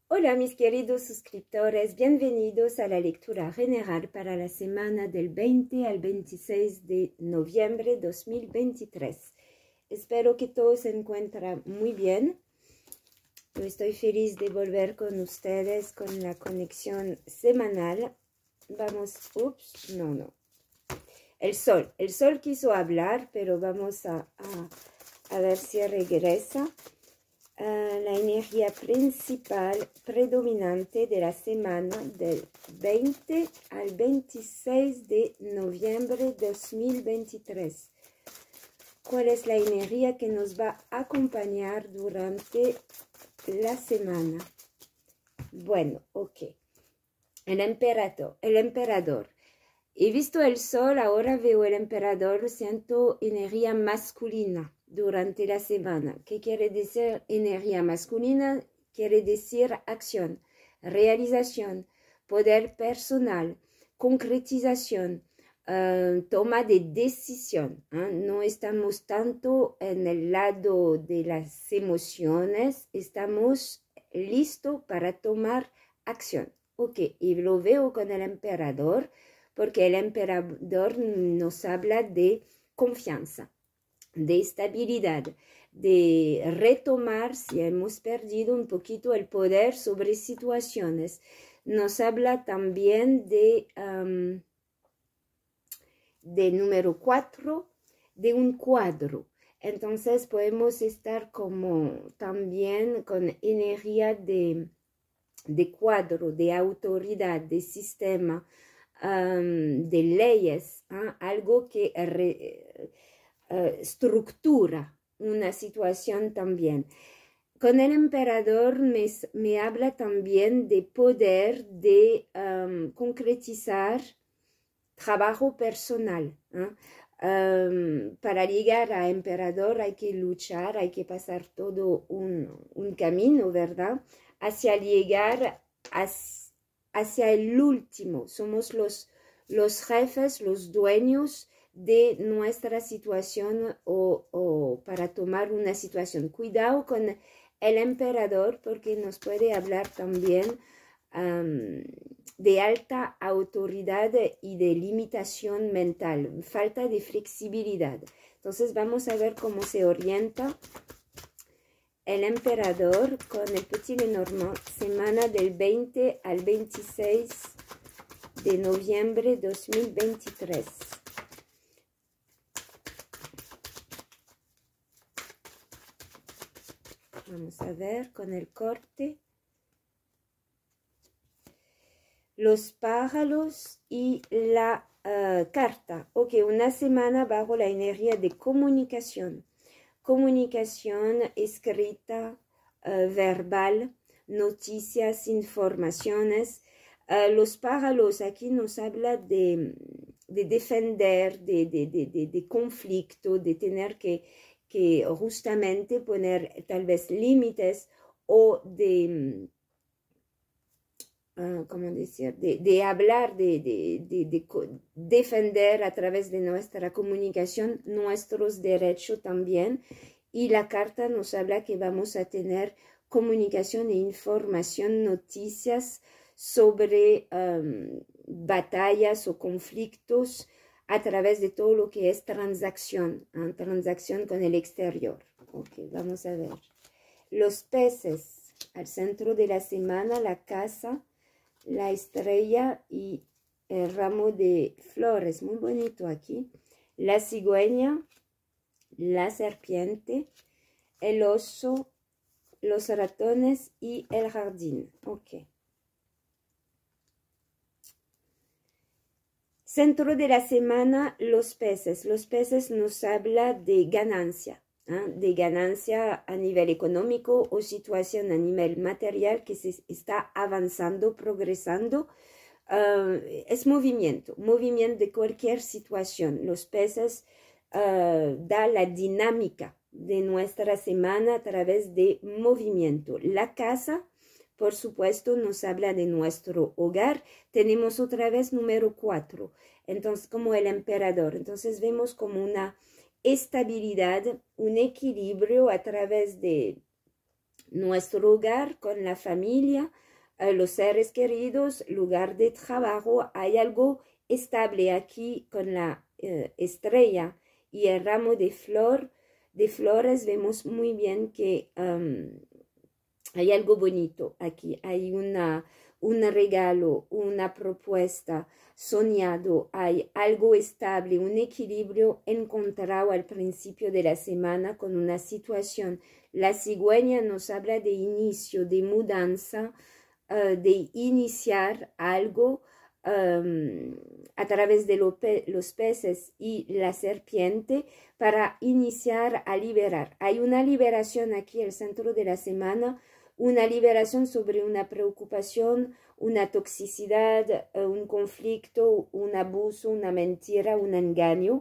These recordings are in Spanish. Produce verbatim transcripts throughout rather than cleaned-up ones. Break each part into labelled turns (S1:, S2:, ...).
S1: Hola mis queridos suscriptores, bienvenidos a la lectura general para la semana del veinte al veintiséis de noviembre de dos mil veintitrés. Espero que todos se encuentren muy bien. Yo estoy feliz de volver con ustedes con la conexión semanal. Vamos, ups, no, no. El sol, el sol quiso hablar, pero vamos a, a, a ver si regresa. Uh, la energía principal predominante de la semana del veinte al veintiséis de noviembre de dos mil veintitrés. ¿Cuál es la energía que nos va a acompañar durante la semana? Bueno, ok. El emperador, el emperador. He visto el sol, ahora veo el emperador, siento energía masculina durante la semana. ¿Qué quiere decir energía masculina? Quiere decir acción, realización, poder personal, concretización, uh, toma de decisión. ¿eh? No estamos tanto en el lado de las emociones, estamos listos para tomar acción. Ok, y lo veo con el emperador, porque el emperador nos habla de confianza, de estabilidad, de retomar si hemos perdido un poquito el poder sobre situaciones. Nos habla también de, um, de número cuatro, de un cuadro. Entonces podemos estar como también con energía de, de cuadro, de autoridad, de sistema, Um, de leyes, ¿eh? Algo que re, uh, estructura una situación también. Con el emperador me, me habla también de poder de um, concretizar trabajo personal. ¿eh? Um, para llegar a emperador hay que luchar, hay que pasar todo un, un camino, ¿verdad? Hacia llegar a hacia el último. Somos los, los jefes, los dueños de nuestra situación o, o para tomar una situación. Cuidado con el emperador porque nos puede hablar también um, de alta autoridad y de limitación mental, falta de flexibilidad. Entonces vamos a ver cómo se orienta el emperador con el Petit Lenormand, semana del veinte al veintiséis de noviembre de dos mil veintitrés. Vamos a ver con el corte. Los pájaros y la uh, carta. Ok, una semana bajo la energía de comunicación. Comunicación escrita, uh, verbal, noticias, informaciones. Uh, los pájaros aquí nos habla de, de defender, de, de, de, de, de conflicto, de tener que, que justamente poner tal vez límites o de, uh, ¿cómo decir? De, de hablar, de, de, de, de defender a través de nuestra comunicación nuestros derechos también. Y la carta nos habla que vamos a tener comunicación e información, noticias sobre um, batallas o conflictos a través de todo lo que es transacción, ¿eh? transacción con el exterior. Ok, vamos a ver. Los peces, al centro de la semana, la casa, la estrella y el ramo de flores, muy bonito aquí. La cigüeña, la serpiente, el oso, los ratones y el jardín. Ok. Centro de la semana, los peces. Los peces nos habla de ganancia, ¿eh? de ganancia a nivel económico o situación a nivel material que se está avanzando, progresando. Uh, es movimiento, movimiento de cualquier situación. Los peces uh, da la dinámica de nuestra semana a través de movimiento. La casa, por supuesto, nos habla de nuestro hogar. Tenemos otra vez número cuatro, entonces como el emperador. Entonces vemos como una estabilidad, un equilibrio a través de nuestro hogar con la familia, eh, los seres queridos, lugar de trabajo. Hay algo estable aquí con la eh, estrella y el ramo de flor, de flores. Vemos muy bien que um, hay algo bonito aquí, hay una, un regalo, una propuesta soñado, hay algo estable, un equilibrio encontrado al principio de la semana con una situación. La cigüeña nos habla de inicio, de mudanza, uh, de iniciar algo um, a través de lo pe los peces y la serpiente para iniciar a liberar. Hay una liberación aquí, el centro de la semana, una liberación sobre una preocupación, una toxicidad, un conflicto, un abuso, una mentira, un engaño.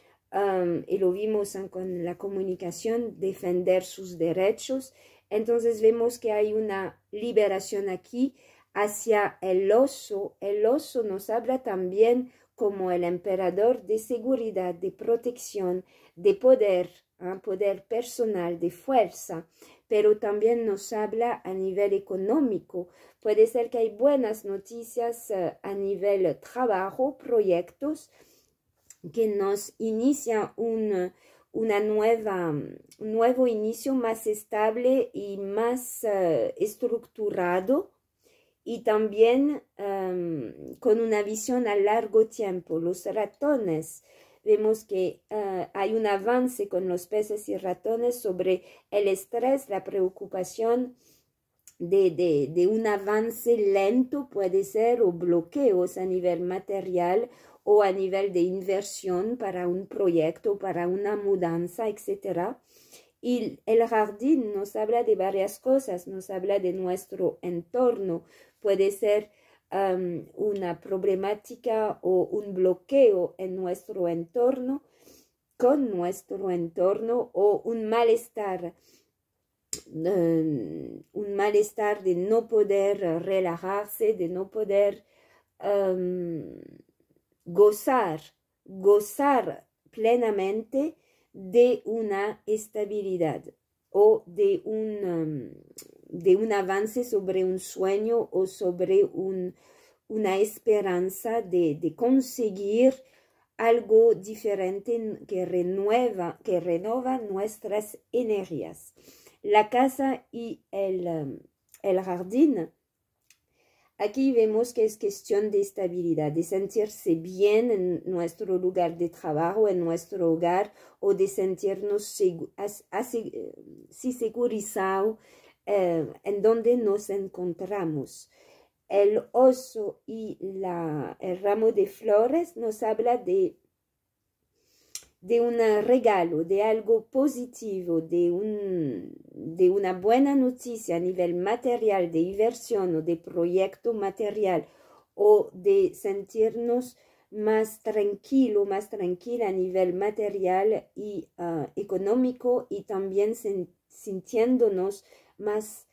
S1: Um, y lo vimos en, con la comunicación, defender sus derechos. Entonces vemos que hay una liberación aquí hacia el oso. El oso nos habla también como el emperador de seguridad, de protección, de poder, ¿eh? Poder personal, de fuerza, pero también nos habla a nivel económico. Puede ser que hay buenas noticias uh, a nivel trabajo, proyectos, que nos inicia un, una nueva, un nuevo inicio más estable y más uh, estructurado, y también um, con una visión a largo tiempo. Los ratones, vemos que uh, hay un avance con los peces y ratones sobre el estrés, la preocupación de, de, de un avance lento, puede ser, o bloqueos a nivel material o a nivel de inversión para un proyecto, para una mudanza, etcétera. Y el jardín nos habla de varias cosas, nos habla de nuestro entorno, puede ser um, una problemática o un bloqueo en nuestro entorno, con nuestro entorno, o un malestar, um, un malestar de no poder relajarse, de no poder um, gozar, gozar plenamente de una estabilidad o de un, um, de un avance sobre un sueño o sobre un, una esperanza de, de conseguir algo diferente que renueva, que renova nuestras energías. La casa y el, um, el jardín. Aquí vemos que es cuestión de estabilidad, de sentirse bien en nuestro lugar de trabajo, en nuestro hogar, o de sentirnos segu as, as, sí, segurizados eh, en donde nos encontramos. El oso y la, el ramo de flores nos habla de, de un regalo, de algo positivo, de, un, de una buena noticia a nivel material, de inversión o de proyecto material, o de sentirnos más tranquilo, más tranquila a nivel material y uh, económico, y también sen, sintiéndonos más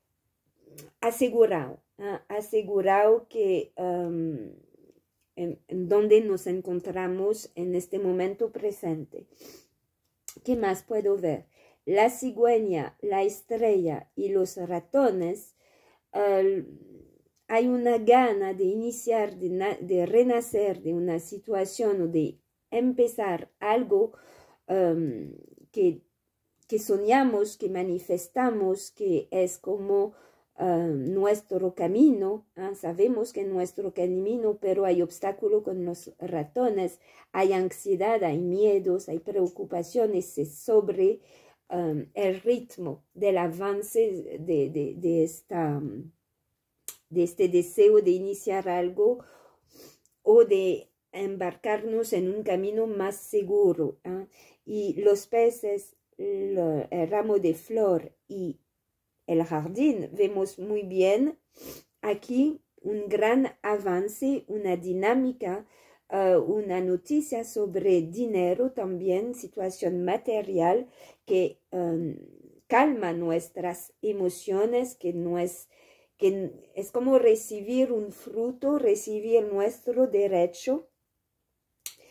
S1: asegurado, ¿eh? asegurado que um, En, en donde nos encontramos en este momento presente. ¿Qué más puedo ver? La cigüeña, la estrella y los ratones, uh, hay una gana de iniciar, de, de renacer de una situación o de empezar algo um, que, que soñamos, que manifestamos, que es como Uh, nuestro camino. ¿eh? Sabemos que nuestro camino, pero hay obstáculo con los ratones, hay ansiedad, hay miedos, hay preocupaciones sobre um, el ritmo del avance de, de, de, esta, de este deseo de iniciar algo o de embarcarnos en un camino más seguro. ¿eh? Y los peces, el, el ramo de flor y el jardín, vemos muy bien aquí un gran avance, una dinámica, uh, una noticia sobre dinero también, situación material que um, calma nuestras emociones, que, no es, que es como recibir un fruto, recibir nuestro derecho.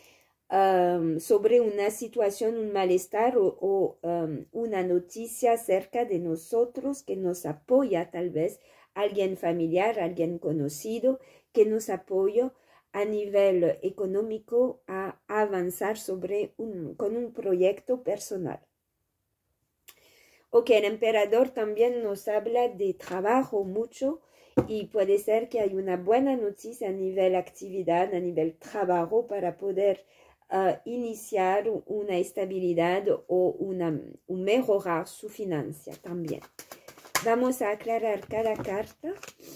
S1: um, sobre una situación, un malestar o, o um, una noticia cerca de nosotros que nos apoya, tal vez alguien familiar, alguien conocido que nos apoya a nivel económico a avanzar sobre un, con un proyecto personal. Ok, el emperador también nos habla de trabajo mucho y puede ser que hay una buena noticia a nivel actividad, a nivel trabajo para poder uh, iniciar una estabilidad o una, un mejorar su financia también. Vamos a aclarar cada carta.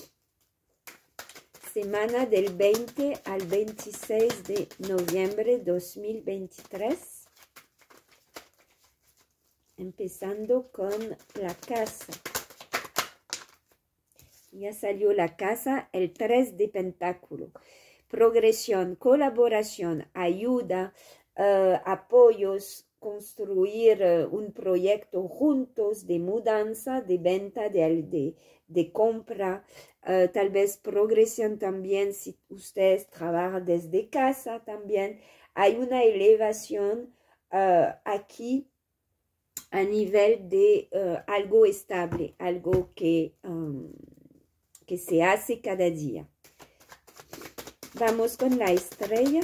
S1: Semana del veinte al veintiséis de noviembre de dos mil veintitrés. Empezando con la casa. Ya salió la casa, el tres de pentáculo. Progresión, colaboración, ayuda, uh, apoyos, construir uh, un proyecto juntos de mudanza, de venta, de, de, de compra. Uh, tal vez progresión también si ustedes trabajan desde casa también. Hay una elevación uh, aquí a nivel de uh, algo estable, algo que, um, que se hace cada día. Vamos con la estrella.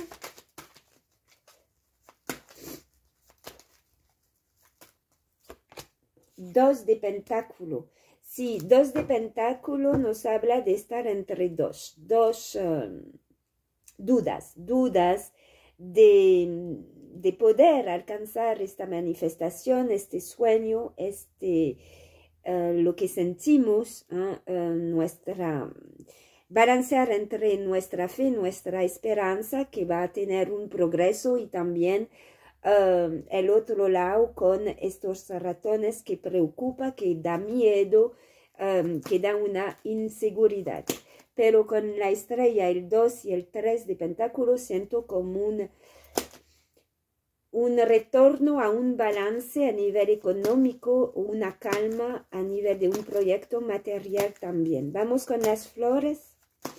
S1: Dos de pentáculo. Sí, dos de pentáculo nos habla de estar entre dos, dos um, dudas, dudas de, de poder alcanzar esta manifestación, este sueño, este, uh, lo que sentimos, uh, uh, nuestra, balancear entre nuestra fe, nuestra esperanza, que va a tener un progreso y también uh, el otro lado con estos ratones que preocupa, que da miedo, um, que da una inseguridad. Pero con la estrella, el dos y el tres de pentáculos, siento como un, un retorno a un balance a nivel económico, una calma a nivel de un proyecto material también. Vamos con las flores.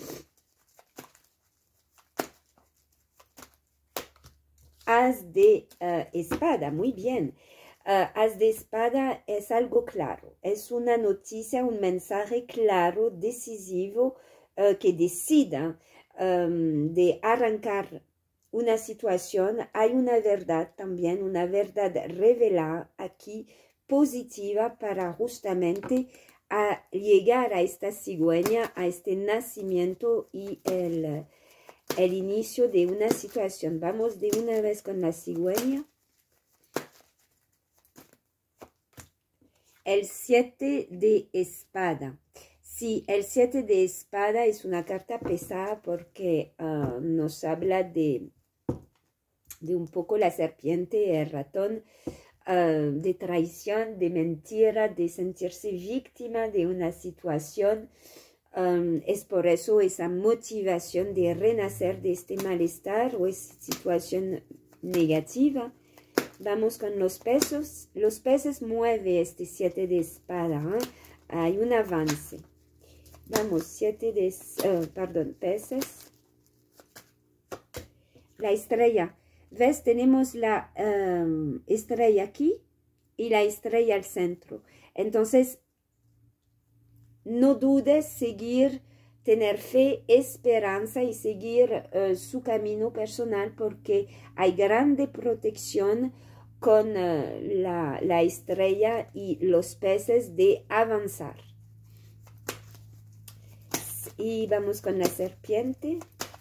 S1: As de uh, espada, muy bien. Uh, as de espada es algo claro, es una noticia, un mensaje claro, decisivo, Uh, que decida um, de arrancar una situación. Hay una verdad también, una verdad revelada aquí, positiva, para justamente a llegar a esta cigüeña, a este nacimiento y el, el inicio de una situación. Vamos de una vez con la cigüeña. El siete de espada. Sí, el siete de espada es una carta pesada porque uh, nos habla de, de un poco la serpiente, el ratón, uh, de traición, de mentira, de sentirse víctima de una situación. Um, es por eso esa motivación de renacer de este malestar o esa situación negativa. Vamos con los peces. Los peces mueve este siete de espada. ¿eh? Hay un avance. Vamos, siete de, uh, perdón, peces. La estrella. ¿Ves? Tenemos la um, estrella aquí y la estrella al centro. Entonces, no dudes seguir, tener fe, esperanza y seguir uh, su camino personal porque hay grande protección con uh, la, la estrella y los peces de avanzar. Y vamos con la serpiente.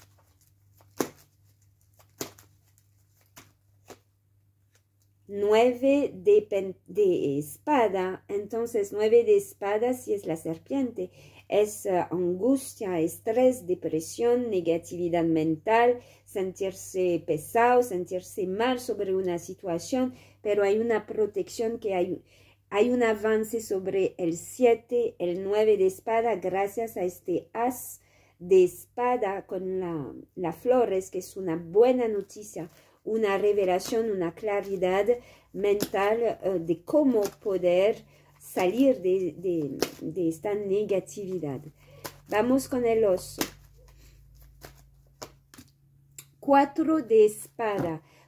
S1: Nueve de, de espada. Entonces, nueve de espada si es la serpiente. Es uh, angustia, estrés, depresión, negatividad mental, sentirse pesado, sentirse mal sobre una situación. Pero hay una protección que hay... Hay un avance sobre el siete, el nueve de espada, gracias a este as de espada con la, la flores, que es una buena noticia, una revelación, una claridad mental uh, de cómo poder salir de, de, de esta negatividad. Vamos con el oso. Cuatro de espada.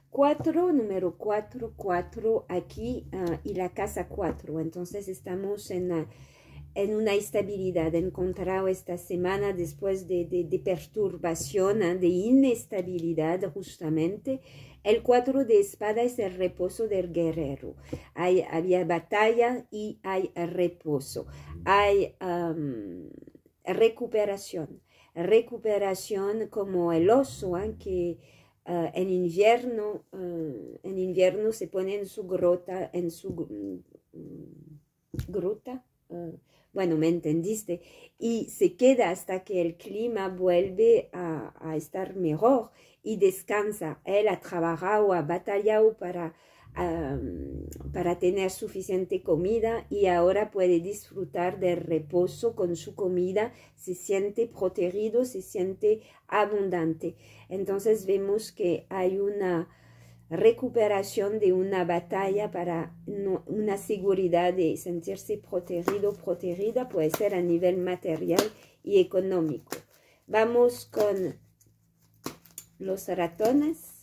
S1: cuatro, número cuatro, cuatro aquí uh, y la casa cuatro. Entonces estamos en, uh, en una estabilidad encontrado esta semana después de, de, de perturbación, ¿eh? de inestabilidad justamente. El cuatro de espada es el reposo del guerrero. Hay, había batalla y hay reposo. Hay um, recuperación. Recuperación como el oso, ¿eh? que uh, en invierno, uh, en invierno se pone en su grota, en su um, gruta, uh, bueno, me entendiste, y se queda hasta que el clima vuelve a, a estar mejor y descansa. Él ha trabajado, ha batallado para, um, para tener suficiente comida y ahora puede disfrutar del reposo con su comida, se siente protegido, se siente abundante. Entonces vemos que hay una recuperación de una batalla para no, una seguridad de sentirse protegido, protegida, puede ser a nivel material y económico. Vamos con los ratones.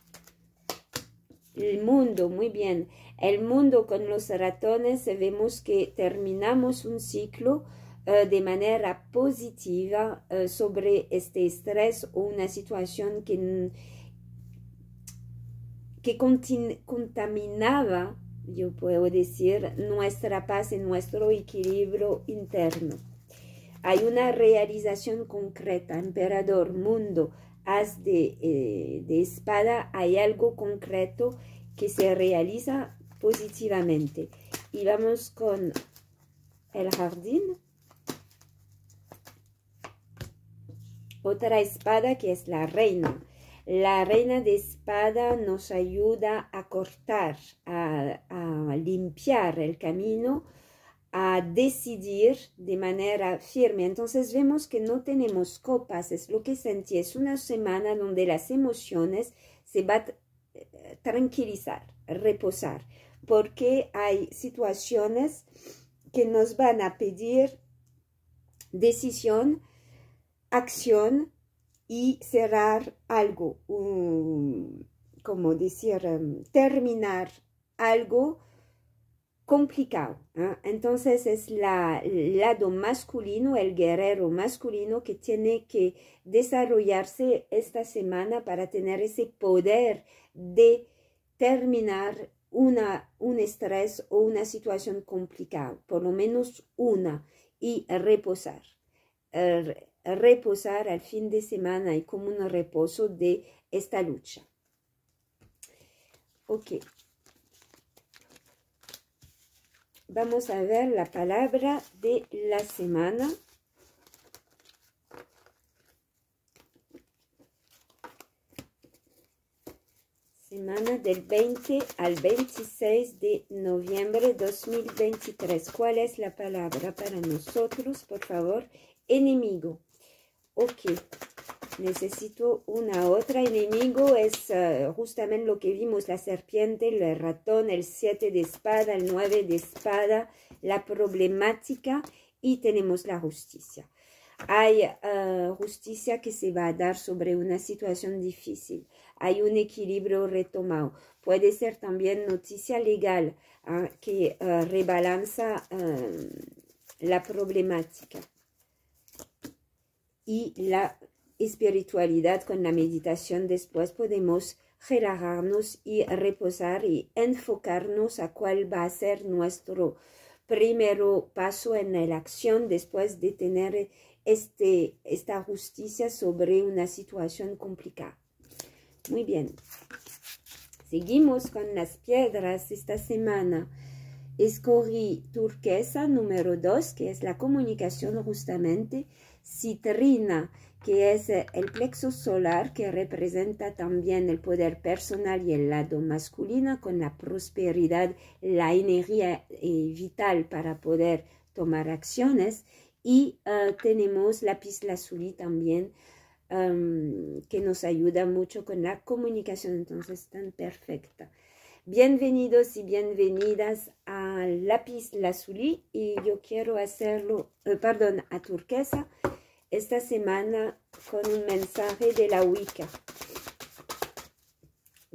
S1: El mundo, muy bien. El mundo con los ratones, vemos que terminamos un ciclo uh, de manera positiva uh, sobre este estrés o una situación que que contaminaba, yo puedo decir, nuestra paz y nuestro equilibrio interno. Hay una realización concreta, emperador, mundo, haz de, eh, de espada, hay algo concreto que se realiza positivamente. Y vamos con el jardín. Otra espada que es la reina. La reina de espada nos ayuda a cortar, a, a limpiar el camino, a decidir de manera firme. Entonces vemos que no tenemos copas, es lo que sentí. Es una semana donde las emociones se van a tranquilizar, reposar, porque hay situaciones que nos van a pedir decisión, acción, y cerrar algo, um, como decir, um, terminar algo complicado. ¿eh? Entonces es la, el lado masculino, el guerrero masculino que tiene que desarrollarse esta semana para tener ese poder de terminar una, un estrés o una situación complicada, por lo menos una, y reposar. Uh, reposar al fin de semana y como un reposo de esta lucha. Ok. Vamos a ver la palabra de la semana. Semana del veinte al veintiséis de noviembre de dos mil veintitrés. ¿Cuál es la palabra para nosotros, por favor? Enemigo. Ok, necesito una otra. Enemigo es uh, justamente lo que vimos, la serpiente, el ratón, el siete de espada, el nueve de espada, la problemática y tenemos la justicia. Hay uh, justicia que se va a dar sobre una situación difícil. Hay un equilibrio retomado. Puede ser también noticia legal uh, que uh, rebalanza uh, la problemática. Y la espiritualidad con la meditación después podemos relajarnos y reposar y enfocarnos a cuál va a ser nuestro primer paso en la acción después de tener este, esta justicia sobre una situación complicada. Muy bien. Seguimos con las piedras esta semana. Escogí turquesa número dos, que es la comunicación justamente. Citrina, que es el plexo solar, que representa también el poder personal y el lado masculino, con la prosperidad, la energía eh, vital para poder tomar acciones. Y uh, tenemos lapislázuli también, um, que nos ayuda mucho con la comunicación, entonces tan perfecta. Bienvenidos y bienvenidas a lapislázuli, y yo quiero hacerlo, eh, perdón, a turquesa, esta semana con un mensaje de la Wicca.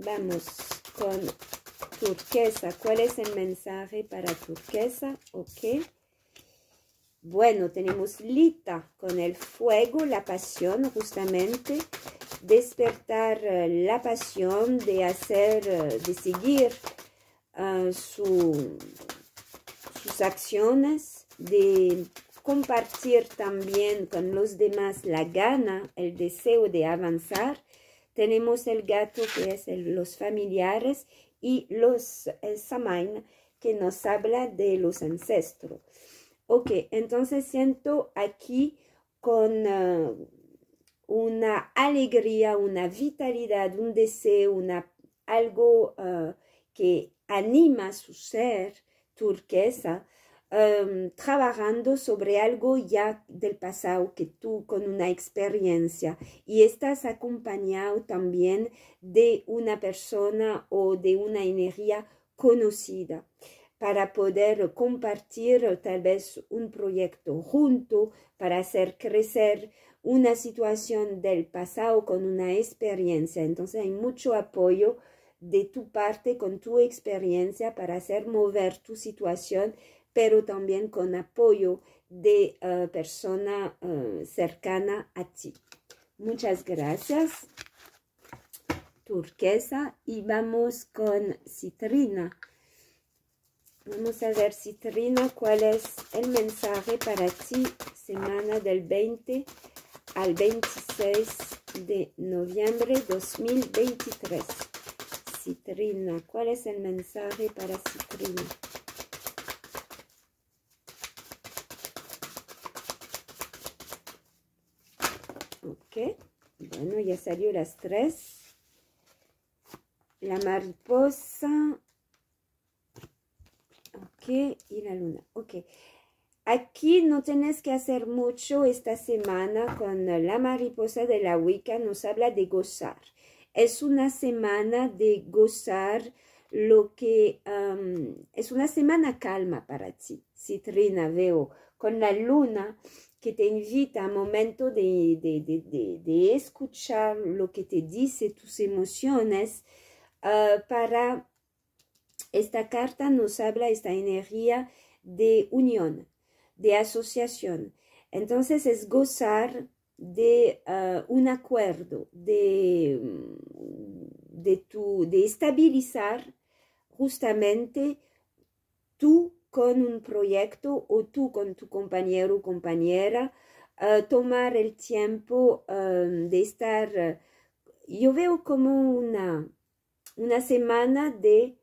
S1: vamos con turquesa. ¿Cuál es el mensaje para turquesa? Ok. Bueno, tenemos Lita con el fuego, la pasión, justamente. Despertar uh, la pasión de hacer, uh, de seguir uh, su, sus acciones, de compartir también con los demás la gana, el deseo de avanzar. Tenemos el gato, que es el, los familiares, y los el Samain, que nos habla de los ancestros. Ok, entonces siento aquí con uh, una alegría, una vitalidad, un deseo, una, algo uh, que anima su ser turquesa, um, trabajando sobre algo ya del pasado que tú con una experiencia, y estás acompañado también de una persona o de una energía conocida para poder compartir tal vez un proyecto junto, para hacer crecer una situación del pasado con una experiencia. Entonces hay mucho apoyo de tu parte con tu experiencia para hacer mover tu situación, pero también con apoyo de uh, persona uh, cercana a ti. Muchas gracias, turquesa, y vamos con citrina. Vamos a ver, citrina, cuál es el mensaje para ti, semana del veinte al veintiséis de noviembre de dos mil veintitrés. Citrina, ¿cuál es el mensaje para citrina? Ok, bueno, ya salió las tres. La mariposa. Ok, y la luna. Ok. Aquí no tienes que hacer mucho esta semana con la mariposa de la Wicca. Nos habla de gozar. Es una semana de gozar lo que... Um, es una semana calma para ti, citrina, veo. Con la luna que te invita a un momento de, de, de, de, de escuchar lo que te dice tus emociones uh, para... Esta carta nos habla esta energía de unión, de asociación. Entonces es gozar de uh, un acuerdo, de, de, tu, de estabilizar justamente tú con un proyecto o tú con tu compañero o compañera, uh, tomar el tiempo uh, de estar, uh, yo veo como una, una semana de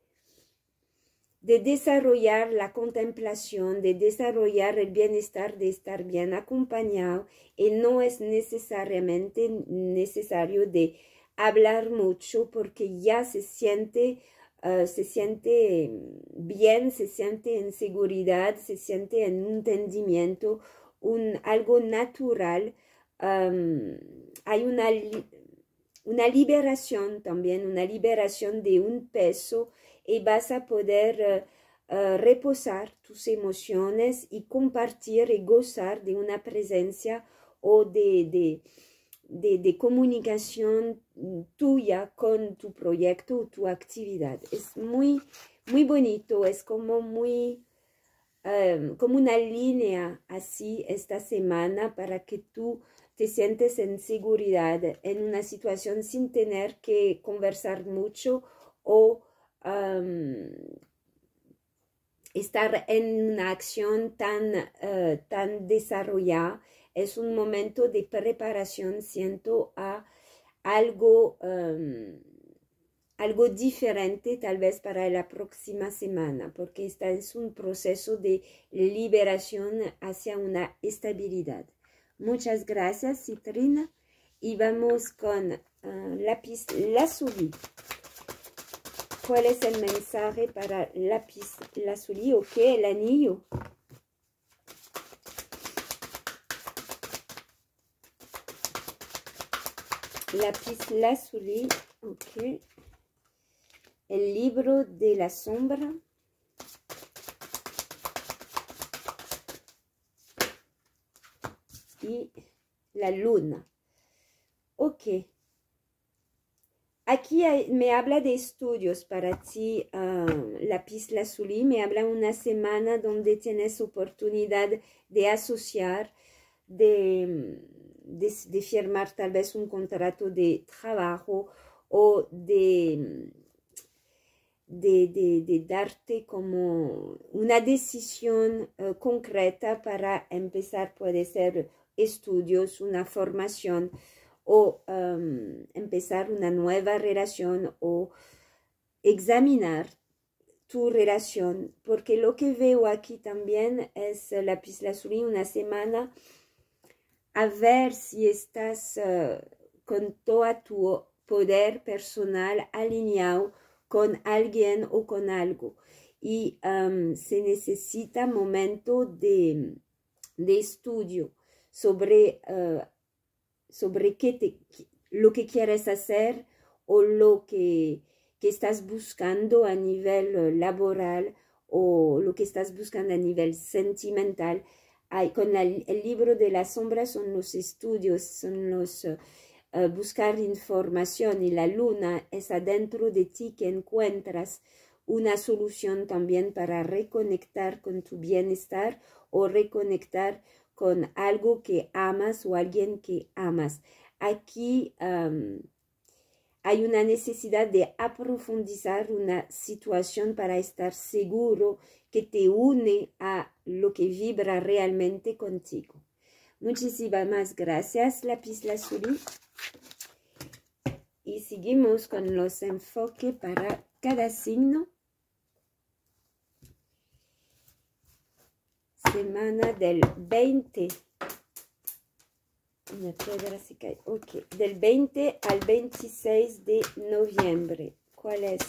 S1: de desarrollar la contemplación, de desarrollar el bienestar, de estar bien acompañado, y no es necesariamente necesario de hablar mucho porque ya se siente, uh, se siente bien, se siente en seguridad, se siente en un entendimiento, un, algo natural. Um, hay una, una liberación también, una liberación de un peso, y vas a poder uh, uh, reposar tus emociones y compartir y gozar de una presencia o de, de, de, de comunicación tuya con tu proyecto o tu actividad. Es muy, muy bonito, es como muy, um, como una línea así esta semana para que tú te sientes en seguridad en una situación sin tener que conversar mucho o Um, estar en una acción tan, uh, tan desarrollada. Es un momento de preparación, siento, a algo, um, algo diferente tal vez para la próxima semana, porque esta es un proceso de liberación hacia una estabilidad. Muchas gracias, citrina, y vamos con uh, lápiz lazuli. ¿Cuál es el mensaje para lápiz lazuli? Ok, el anillo. Lápiz lazuli, ok. El libro de la sombra. Y la luna. Ok. aquí hay, me habla de estudios para ti, uh, lápiz lazuli, me habla una semana donde tienes oportunidad de asociar, de, de, de firmar tal vez un contrato de trabajo o de, de, de, de darte como una decisión uh, concreta para empezar, puede ser estudios, una formación, o um, empezar una nueva relación o examinar tu relación, porque lo que veo aquí también es uh, lápiz lazuli, una semana a ver si estás uh, con todo tu poder personal alineado con alguien o con algo, y um, se necesita momento de, de estudio sobre uh, sobre qué te, lo que quieres hacer o lo que, que estás buscando a nivel laboral o lo que estás buscando a nivel sentimental. Hay, con la, el libro de la sombra son los estudios, son los uh, uh, buscar información, y la luna es adentro de ti que encuentras una solución también para reconectar con tu bienestar o reconectar con algo que amas o alguien que amas. Aquí um, hay una necesidad de aprofundizar una situación para estar seguro que te une a lo que vibra realmente contigo. Muchísimas gracias, lápiz lazuli. Y seguimos con los enfoques para cada signo. Semana del veinte. Una piedra se cae. Ok. Del veinte al veintiséis de noviembre. ¿Cuál es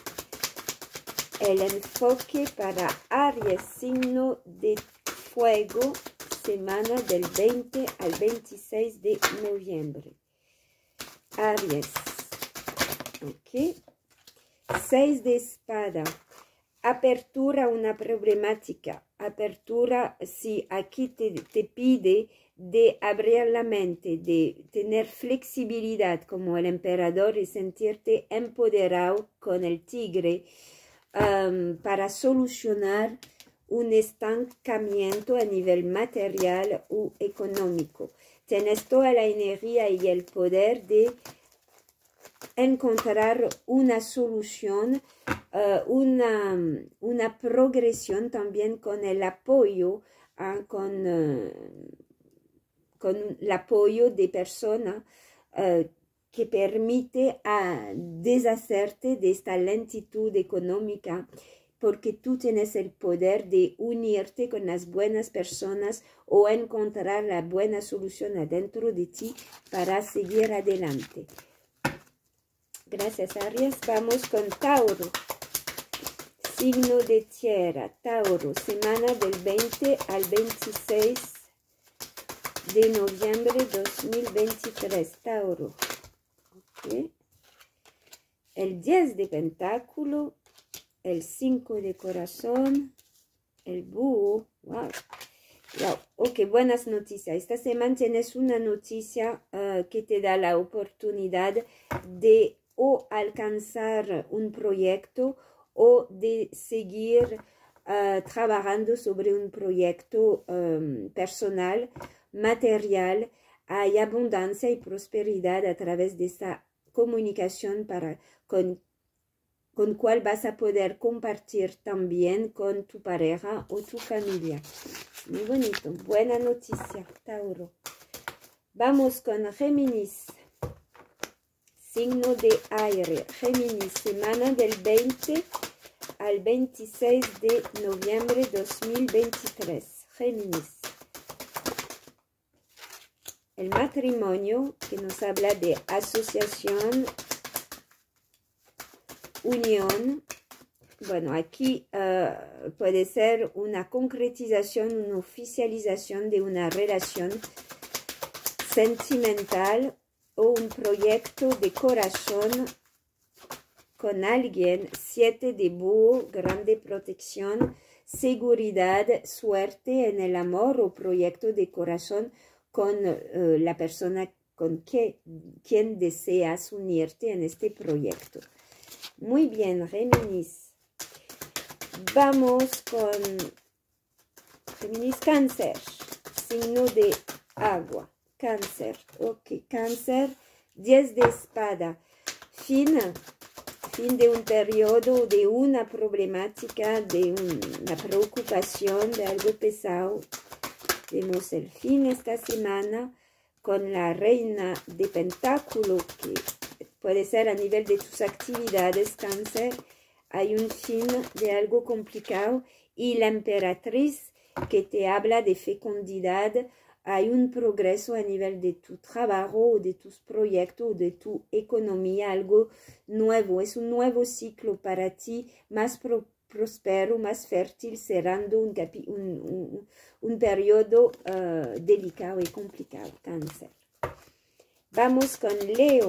S1: el enfoque para Aries, signo de fuego? Semana del veinte al veintiséis de noviembre. Aries. Ok. Seis de espada. Apertura, una problemática. Apertura, si aquí te, te pide de abrir la mente, de tener flexibilidad como el emperador y sentirte empoderado con el tigre um, para solucionar un estancamiento a nivel material u económico. Tienes toda la energía y el poder de encontrar una solución, uh, una, una progresión también con el apoyo, uh, con, uh, con el apoyo de personas uh, que permite uh, deshacerte de esta lentitud económica, porque tú tienes el poder de unirte con las buenas personas o encontrar la buena solución adentro de ti para seguir adelante. Gracias, Aries. Vamos con Tauro. Signo de tierra. Tauro. Semana del veinte al veintiséis de noviembre de dos mil veintitrés. Tauro. Okay. El diez de pentáculo. El cinco de corazón. El búho. Wow. Wow. Ok, buenas noticias. Esta semana tienes una noticia uh, que te da la oportunidad de o alcanzar un proyecto o de seguir uh, trabajando sobre un proyecto um, personal, material. Hay abundancia y prosperidad a través de esa comunicación para, con, con cual vas a poder compartir también con tu pareja o tu familia. Muy bonito. Buena noticia, Tauro. Vamos con Géminis. Signo de aire. Géminis, semana del veinte al veintiséis de noviembre de dos mil veintitrés. Géminis. El matrimonio, que nos habla de asociación, unión. Bueno, aquí uh, puede ser una concretización, una oficialización de una relación sentimental o un proyecto de corazón con alguien. Siete de búho, grande protección, seguridad, suerte en el amor o proyecto de corazón con uh, la persona con qué, quién deseas unirte en este proyecto. Muy bien, Géminis. Vamos con Géminis, Cáncer, signo de agua. Cáncer, ok, Cáncer, diez de espada, fin, fin de un periodo, de una problemática, de una preocupación, de algo pesado. Vemos el fin esta semana con la reina de pentáculo, que puede ser a nivel de tus actividades, Cáncer. Hay un fin de algo complicado, y la emperatriz que te habla de fecundidad. Hay un progreso a nivel de tu trabajo, de tus proyectos, de tu economía, algo nuevo. Es un nuevo ciclo para ti, más pro, próspero, más fértil, cerrando un, capi, un, un, un periodo uh, delicado y complicado, Cáncer. Vamos con Leo,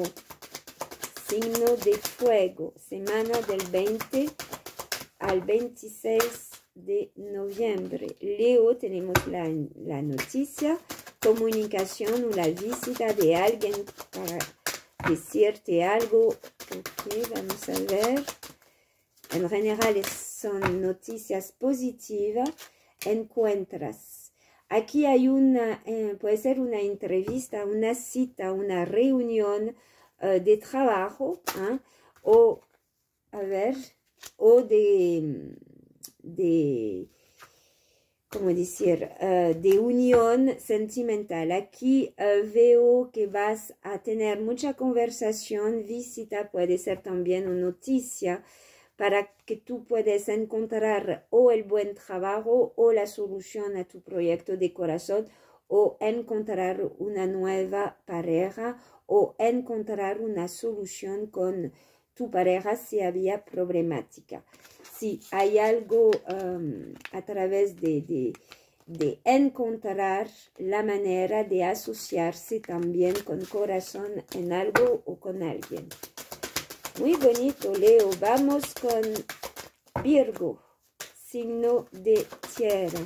S1: signo de fuego, semana del veinte al veintiséis de noviembre. Leo, tenemos la, la noticia, comunicación o la visita de alguien para decirte algo. Ok, vamos a ver. En general son noticias positivas. Encuentras. Aquí hay una, eh, puede ser una entrevista, una cita, una reunión uh, de trabajo, ¿eh? o, a ver, o de... de, ¿cómo decir?, uh, de unión sentimental. Aquí uh, veo que vas a tener mucha conversación, visita, puede ser también una noticia, para que tú puedas encontrar o el buen trabajo o la solución a tu proyecto de corazón, o encontrar una nueva pareja, o encontrar una solución con tu pareja si había problemática. Si hay algo um, a través de, de, de encontrar la manera de asociarse también con corazón en algo o con alguien. Muy bonito, Leo. Vamos con Virgo, signo de tierra.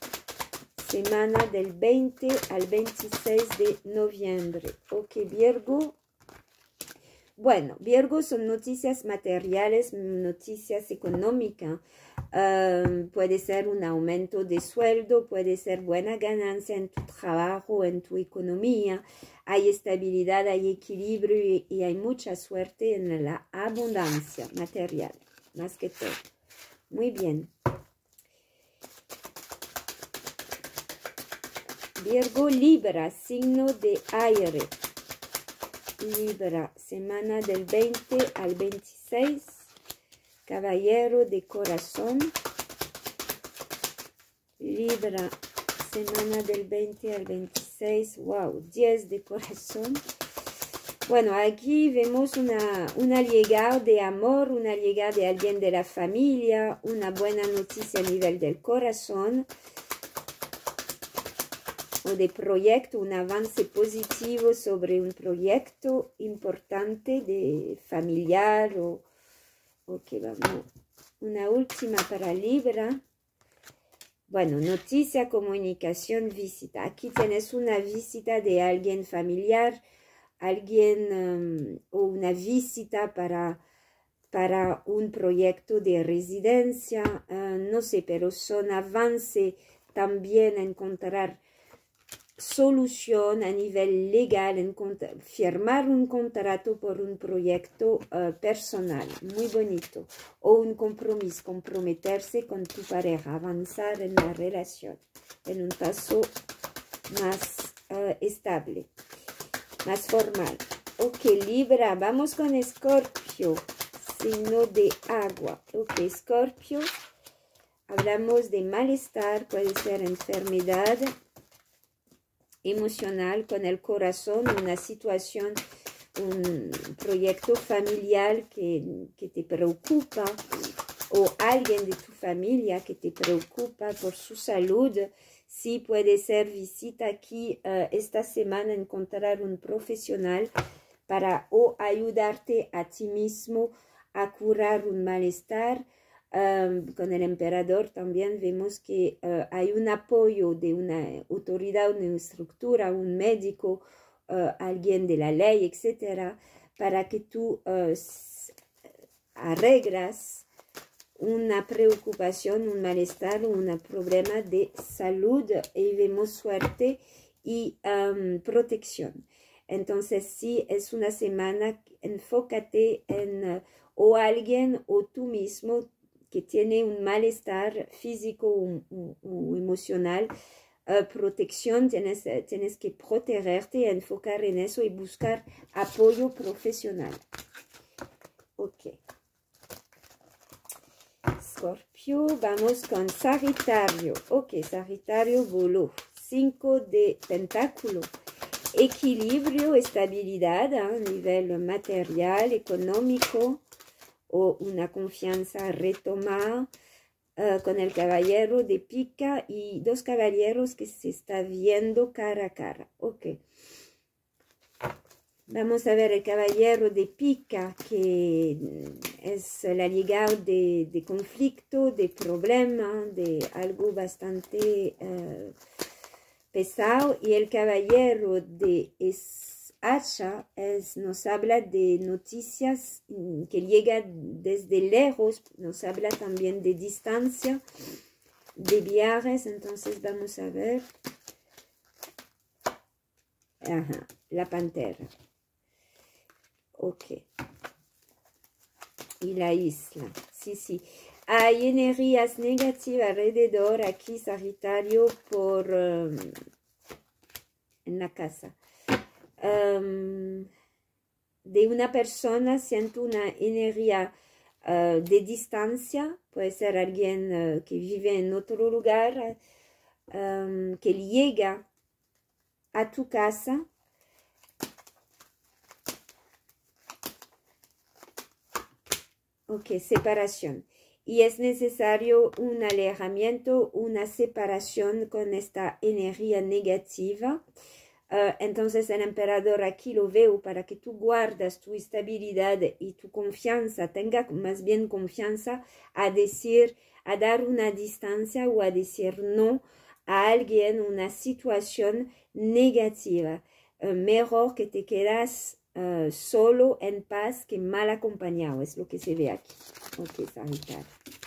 S1: Semana del veinte al veintiséis de noviembre. Ok, Virgo. Bueno, Virgo son noticias materiales, noticias económicas. Um, puede ser un aumento de sueldo, puede ser buena ganancia en tu trabajo, en tu economía. Hay estabilidad, hay equilibrio y, y hay mucha suerte en la abundancia material, más que todo. Muy bien. Virgo, Libra, signo de aire. Libra, semana del veinte al veintiséis, caballero de corazón. Libra, semana del veinte al veintiséis, wow, diez de corazón. Bueno, aquí vemos una, una llegada de amor, una llegada de alguien de la familia, una buena noticia a nivel del corazón, o de proyecto, un avance positivo sobre un proyecto importante de familiar. O, ok, vamos, una última para Libra. Bueno, noticia, comunicación, visita. Aquí tienes una visita de alguien familiar, alguien um, o una visita para, para un proyecto de residencia, uh, no sé, pero son avance también encontrar solución a nivel legal, en firmar un contrato por un proyecto uh, personal, muy bonito, o un compromiso, comprometerse con tu pareja, avanzar en la relación, en un paso más uh, estable, más formal. Ok, Libra, vamos con Escorpio, signo de agua. Ok, Escorpio, hablamos de malestar, puede ser enfermedad emocional con el corazón, una situación, un proyecto familiar que, que te preocupa, o alguien de tu familia que te preocupa por su salud. Sí, puede ser visita aquí uh, esta semana, encontrar un profesional para o ayudarte a ti mismo a curar un malestar. Um, con el emperador también vemos que uh, hay un apoyo de una autoridad, una estructura, un médico uh, alguien de la ley, etcétera, para que tú uh, arreglas una preocupación, un malestar, un problema de salud y vemos suerte y um, protección. Entonces, sí, es una semana, enfócate en uh, o alguien o tú mismo que tiene un malestar físico o, o, o emocional, uh, protección, tienes, tienes que protegerte, enfocar en eso y buscar apoyo profesional. Ok. Escorpio, vamos con Sagitario. Ok, Sagitario voló. Cinco de pentáculo. Equilibrio, estabilidad a ¿eh? nivel material, económico o una confianza retomada uh, con el caballero de pica y dos caballeros que se están viendo cara a cara. Ok. Vamos a ver el caballero de pica, que es la llegada de, de conflicto, de problema, de algo bastante uh, pesado. Y el caballero de hacha es, nos habla de noticias que llegan desde lejos, nos habla también de distancia, de viajes. Entonces vamos a ver. Ajá, la pantera. Ok. Y la isla. Sí, sí. Hay energías negativas alrededor aquí, Sagitario, por um, en la casa. Um, de una persona siento una energía uh, de distancia. Puede ser alguien uh, que vive en otro lugar, um, que llega a tu casa. Ok, separación. Y es necesario un alejamiento, una separación con esta energía negativa. Uh, entonces el emperador aquí lo veo para que tú guardas tu estabilidad y tu confianza, tenga más bien confianza a decir, a dar una distancia o a decir no a alguien, una situación negativa. Uh, mejor que te quedas Uh, solo, en paz, que mal acompañado. Es lo que se ve aquí. Ok, Sagitario.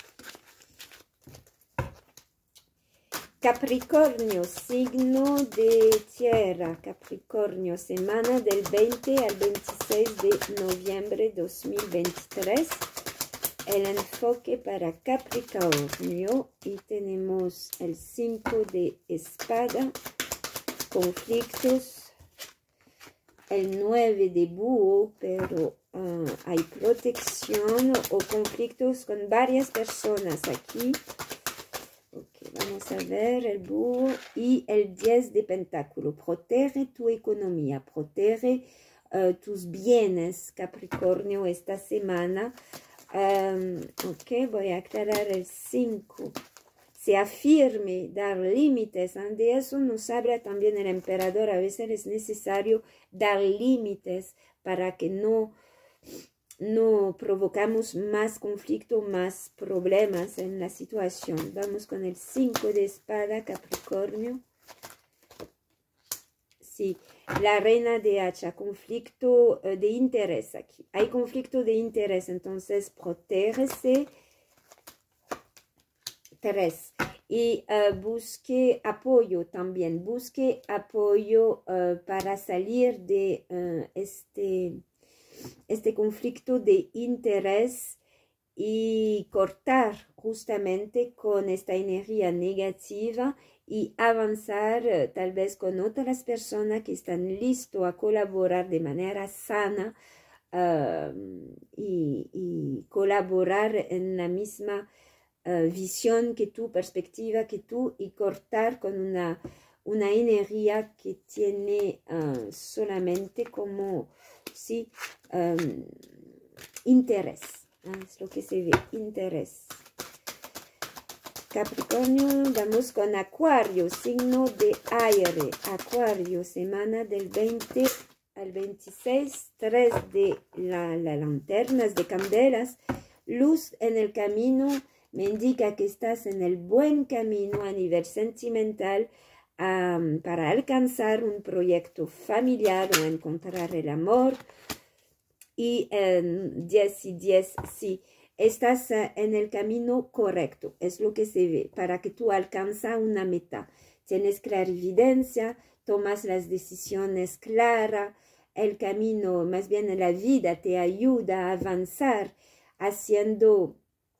S1: Capricornio, signo de tierra. Capricornio, semana del veinte al veintiséis de noviembre de dos mil veintitrés. El enfoque para Capricornio. Y tenemos el cinco de espada. Conflictos. El nueve de búho, pero uh, hay protección o conflictos con varias personas aquí. Ok, vamos a ver el búho y el diez de pentáculo. Protege tu economía, protege uh, tus bienes, Capricornio, esta semana. Um, ok, voy a aclarar el cinco. Se afirme, dar límites. De eso nos habla también el emperador. A veces es necesario dar límites para que no, no provocamos más conflicto, más problemas en la situación. Vamos con el cinco de espada, Capricornio. Sí, la reina de hacha, conflicto de interés aquí. Hay conflicto de interés, entonces protégese. Tres. Y uh, busque apoyo también, busque apoyo uh, para salir de uh, este, este conflicto de interés y cortar justamente con esta energía negativa y avanzar uh, tal vez con otras personas que están listos a colaborar de manera sana uh, y, y colaborar en la misma Uh, visión que tú, perspectiva que tú, y cortar con una, una energía que tiene uh, solamente como, sí, um, interés. ¿eh? Es lo que se ve, interés. Capricornio, vamos con Acuario, signo de aire. Acuario, semana del veinte al veintiséis, tres de la, la lanternas de candelas, luz en el camino. Me indica que estás en el buen camino a nivel sentimental. um, para alcanzar un proyecto familiar o encontrar el amor. Y en diez y diez, sí, estás uh, en el camino correcto, es lo que se ve, para que tú alcances una meta. Tienes clarividencia, tomas las decisiones claras, el camino, más bien la vida te ayuda a avanzar haciendo,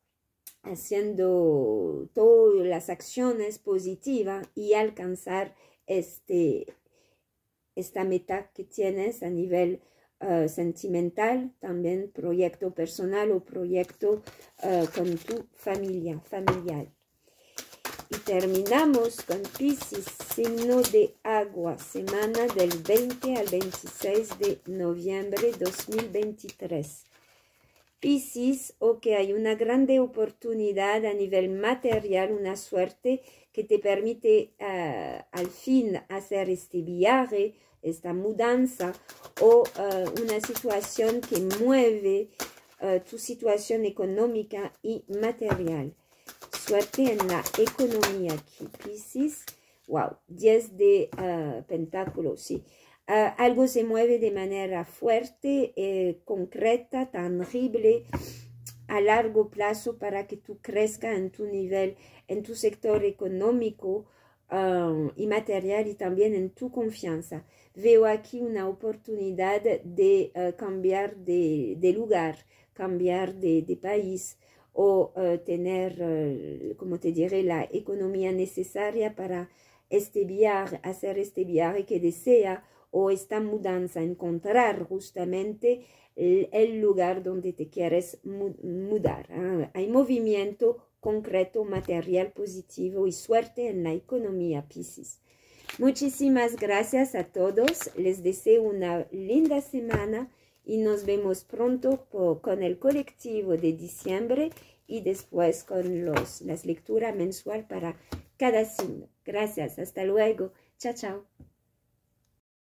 S1: haciendo todas las acciones positivas y alcanzar este, esta meta que tienes a nivel uh, sentimental, también proyecto personal o proyecto uh, con tu familia, familiar. Y terminamos con Piscis, signo de agua, semana del veinte al veintiséis de noviembre de dos mil veintitrés. Piscis, ok, hay una grande oportunidad a nivel material, una suerte que te permite uh, al fin hacer este viaje, esta mudanza o uh, una situación que mueve uh, tu situación económica y material. Suerte en la economía aquí, Piscis. Wow, diez de uh, pentáculos, sí. Uh, algo se mueve de manera fuerte, eh, concreta, tangible, a largo plazo para que tú crezcas en tu nivel, en tu sector económico uh, y material y también en tu confianza. Veo aquí una oportunidad de uh, cambiar de, de lugar, cambiar de, de país, o uh, tener, uh, como te diré, la economía necesaria para este viaje, hacer este viaje que desea, o esta mudanza, encontrar justamente el, el lugar donde te quieres mu mudar. ¿eh? Hay movimiento concreto, material positivo y suerte en la economía, Piscis. Muchísimas gracias a todos, les deseo una linda semana y nos vemos pronto por, con el colectivo de diciembre y después con los, las lecturas mensuales para cada signo. Gracias, hasta luego. Chao, chao.